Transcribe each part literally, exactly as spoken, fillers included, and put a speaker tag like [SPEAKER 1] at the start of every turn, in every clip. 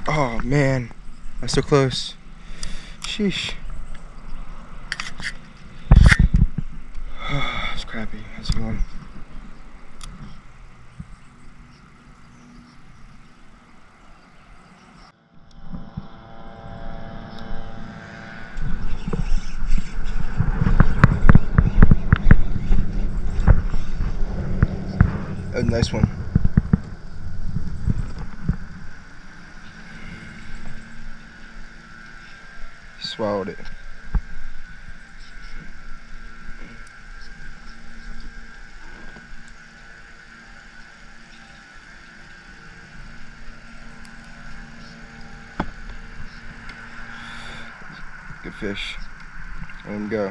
[SPEAKER 1] Oh man, that's so close. Sheesh. It's crappy. How's it going? A nice one. Swallowed it. Good fish. Let him go.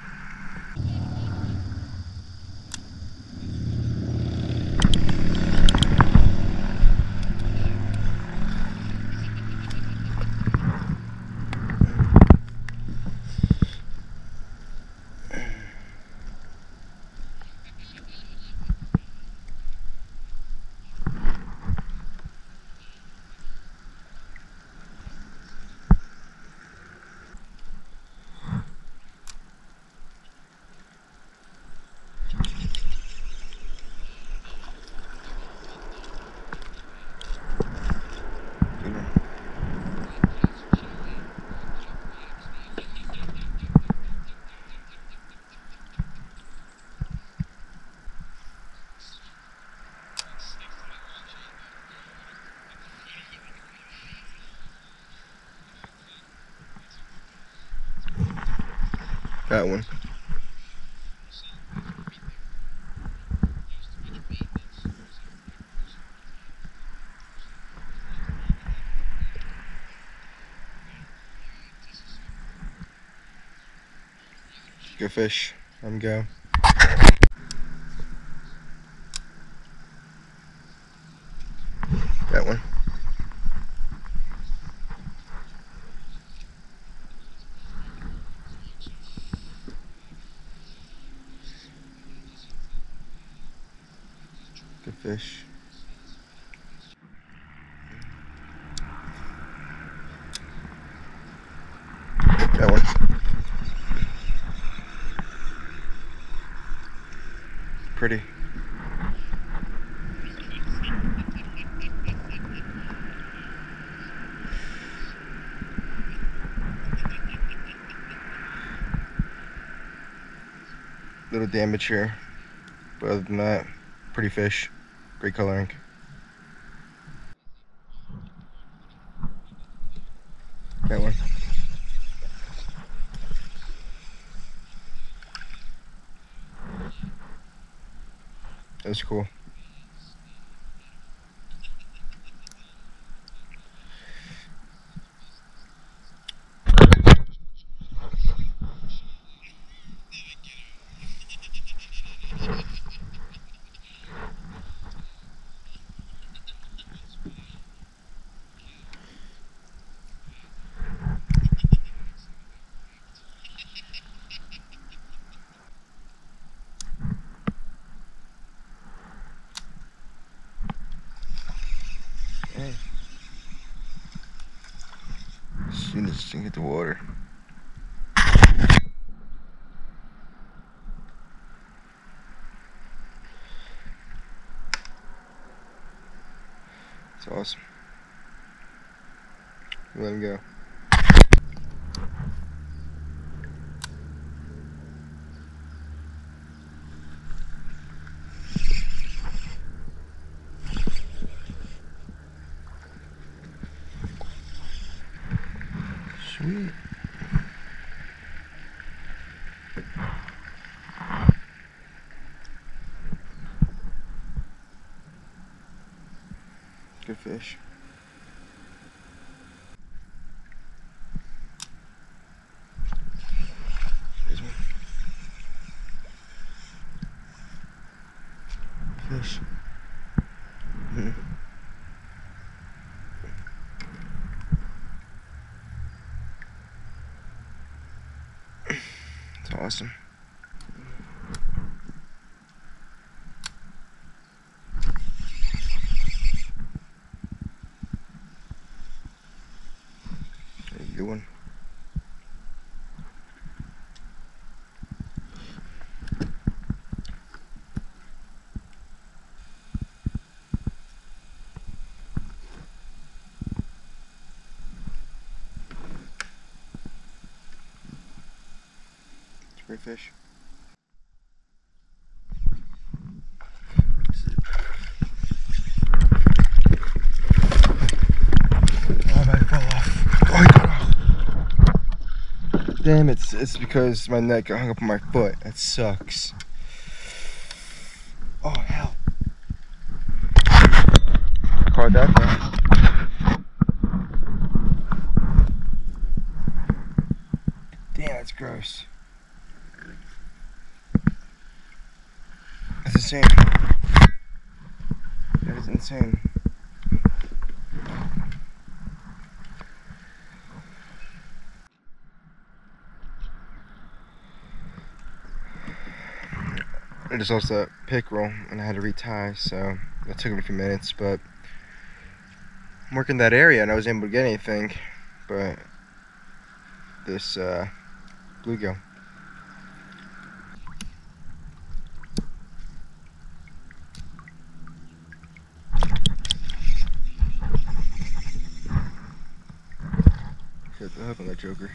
[SPEAKER 1] That one. Good fish. Let him go. That one. Good fish. That one. Pretty. Little damage here, but other than that, pretty fish. Great coloring. That one. That's cool. Hey. As soon as this thing hit the water. It's awesome. Let him go. Sweet. Good fish. There's one. Fish. Mm-hmm. It's awesome. good one. It's a great fish. Oh, my fall off. Oh, he got off. Damn, it's it's because my neck got hung up on my foot. That sucks. Oh hell. Caught that though. Damn, that's gross. That's insane. That is insane. I just lost that pickerel and I had to retie, so that took me a few minutes, but I'm working that area and I was able to get anything, but this uh, bluegill. Shut the hook on that joker.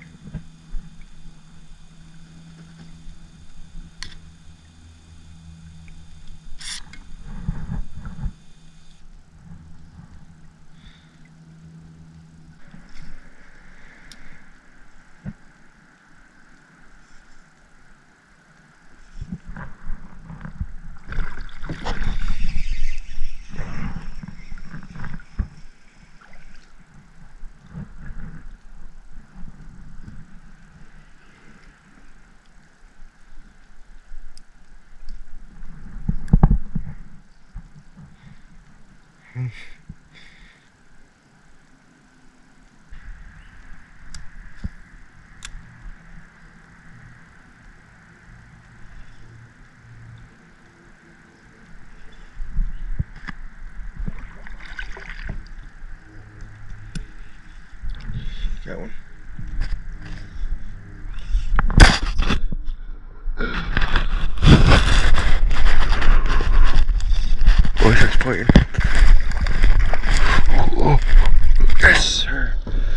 [SPEAKER 1] Got one. Oh, he starts pointing. Oh, yes, sir.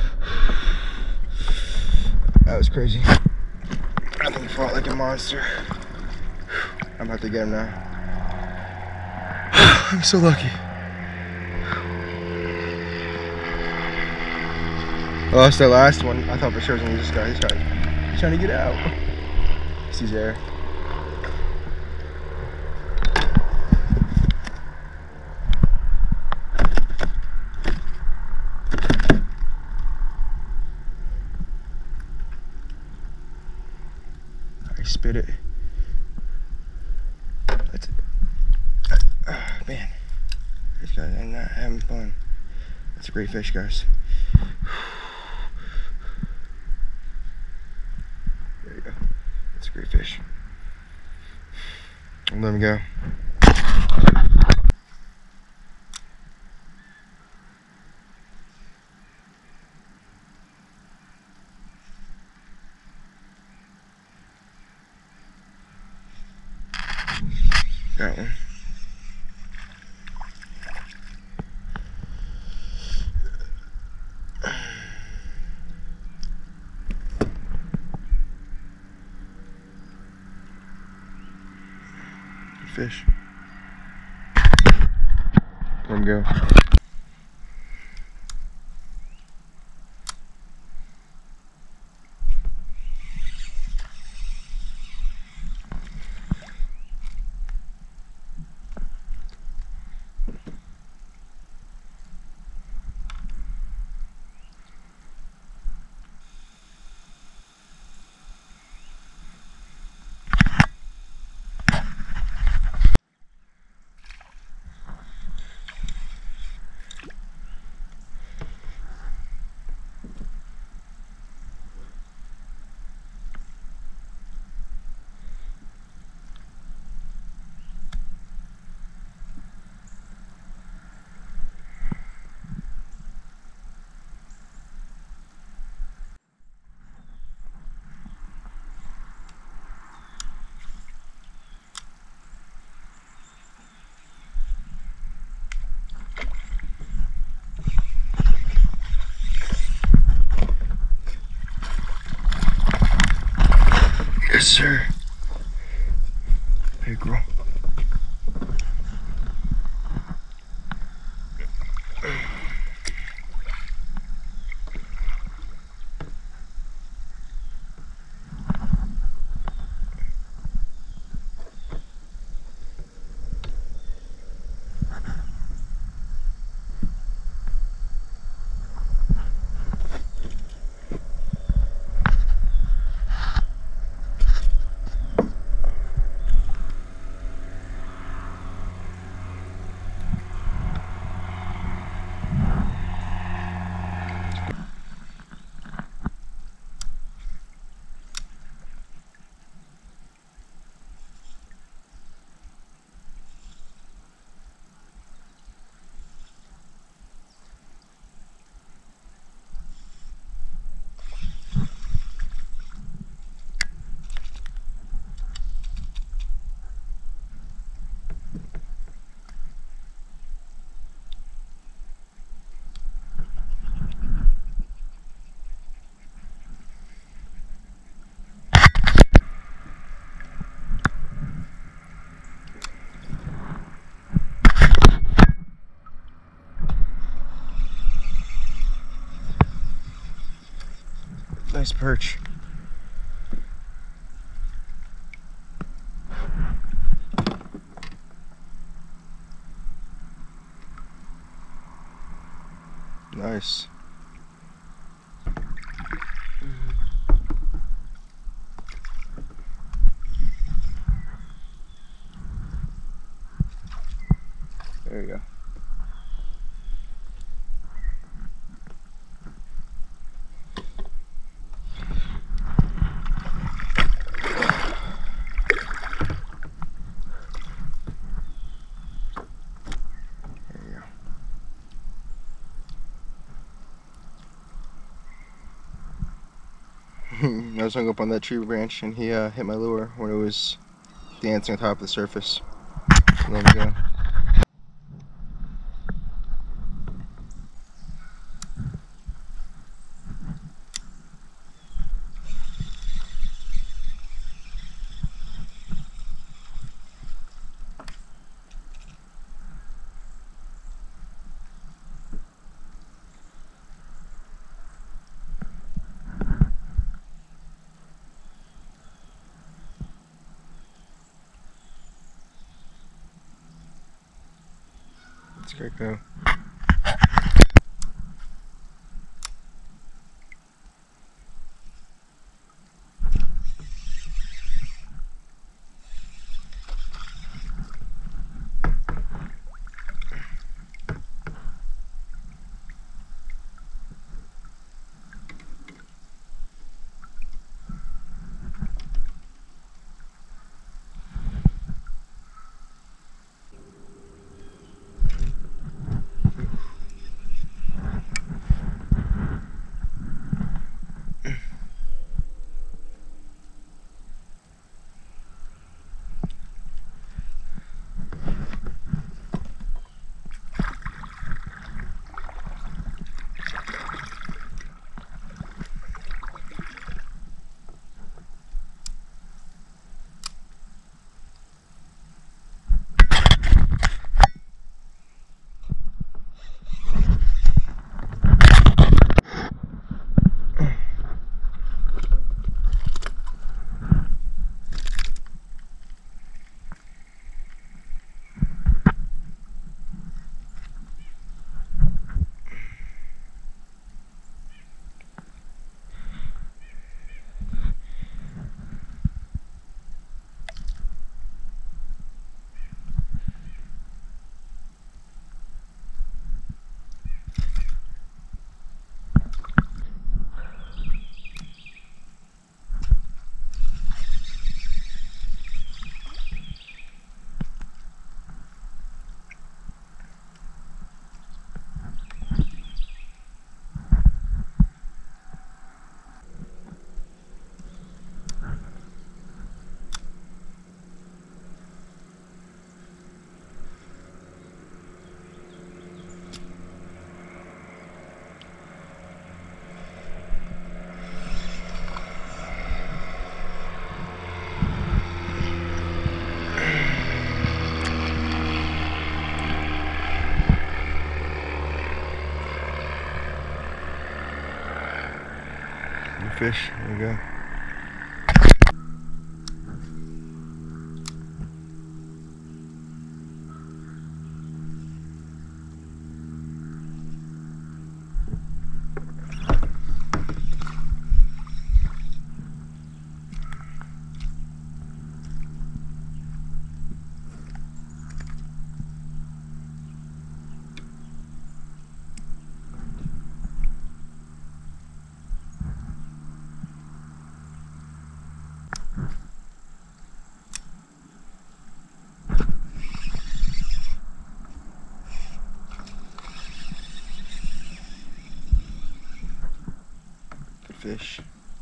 [SPEAKER 1] That was crazy. I think he fought like a monster. I'm about to get him now. I'm so lucky. I lost that last one. I thought for sure it was gonna be this guy. This guy. He's trying to get out. He's there. I spit it. That's it. Uh, man, this guy is not having fun. That's a great fish, guys. There you go. That's a great fish. I'll let him go. Got one. Fish. Let him go. Yes, sir. Pickerel. Nice perch. Nice. There you go. I was hung up on that tree branch and he uh, hit my lure when it was dancing on top of the surface. Let him go. Let's go go. Fish, there you go. Good fish.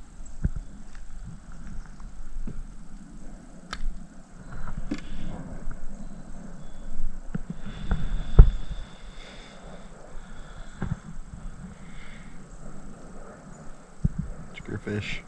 [SPEAKER 1] Good fish.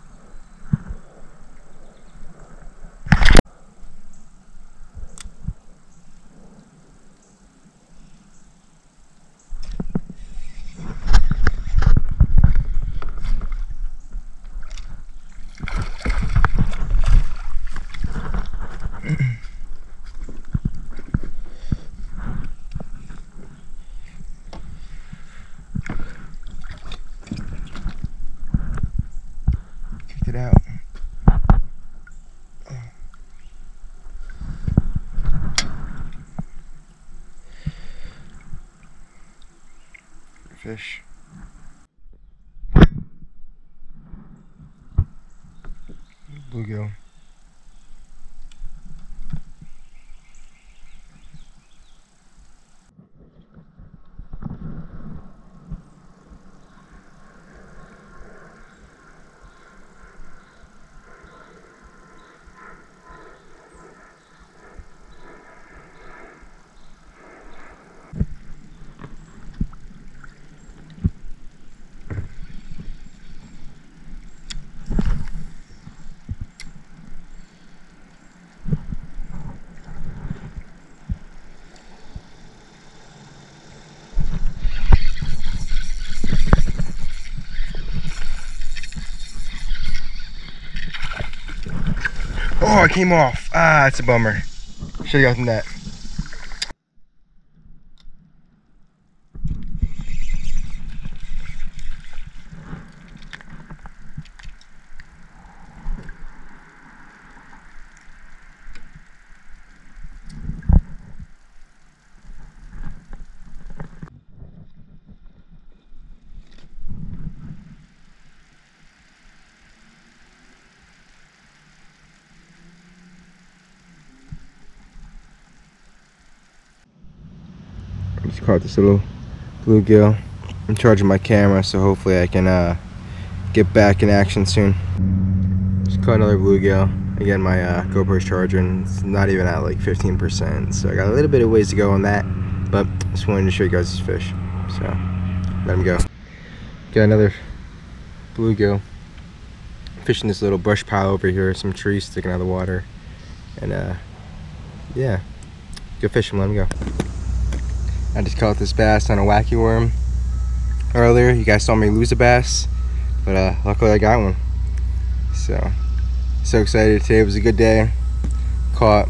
[SPEAKER 1] Kicked it out. Good fish. Bluegill. Oh, it came off. Ah, it's a bummer. Should have gotten that. I just caught this little bluegill. I'm charging my camera, so hopefully I can uh, get back in action soon. Just caught another bluegill. Again, my uh, GoPro's charging. It's not even at like fifteen percent, so I got a little bit of ways to go on that. But just wanted to show you guys this fish, so let him go. Got another bluegill. Fishing this little brush pile over here. Some trees sticking out of the water, and uh, yeah, go fish him. Let him go. I just caught this bass on a wacky worm earlier. You guys saw me lose a bass, but uh, luckily I got one. So, so excited. Today was a good day. Caught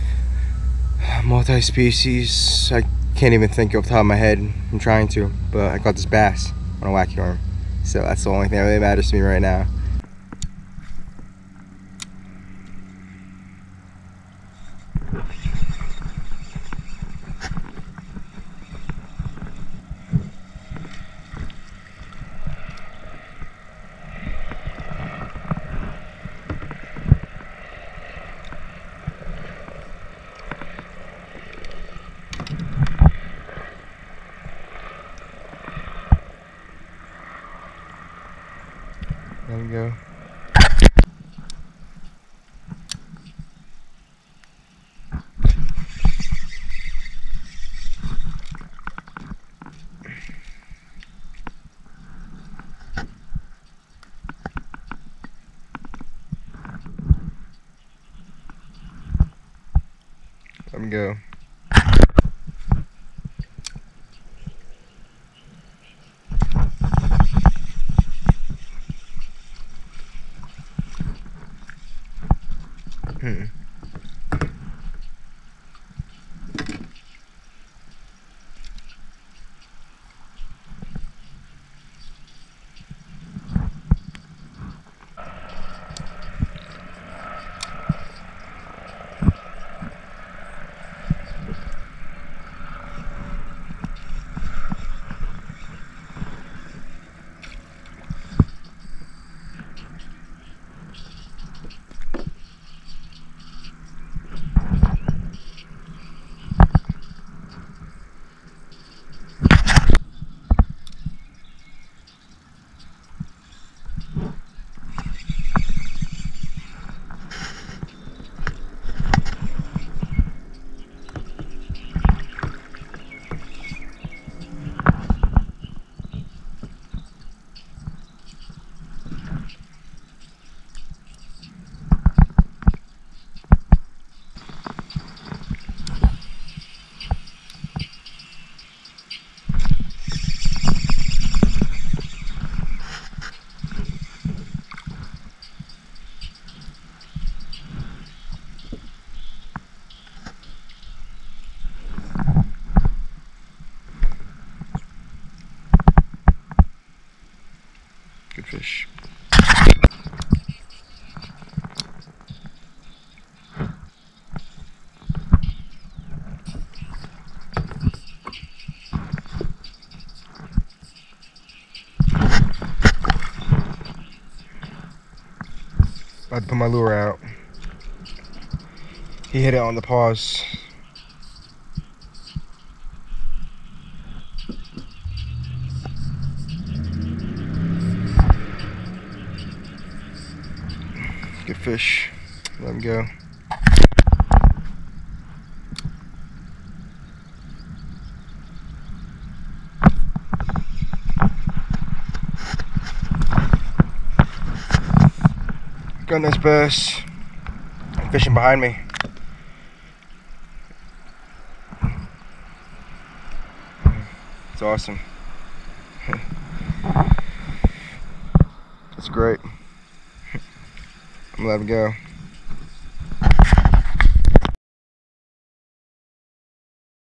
[SPEAKER 1] multi-species. I can't even think off the top of my head. I'm trying to, but I caught this bass on a wacky worm. So that's the only thing that really matters to me right now. There we go. Let him go. Hmm. Good fish. About to put my lure out. He hit it on the pause. Good fish. Let him go. Got nice bass. Fishing behind me. It's awesome. It's great. I'm gonna let him go.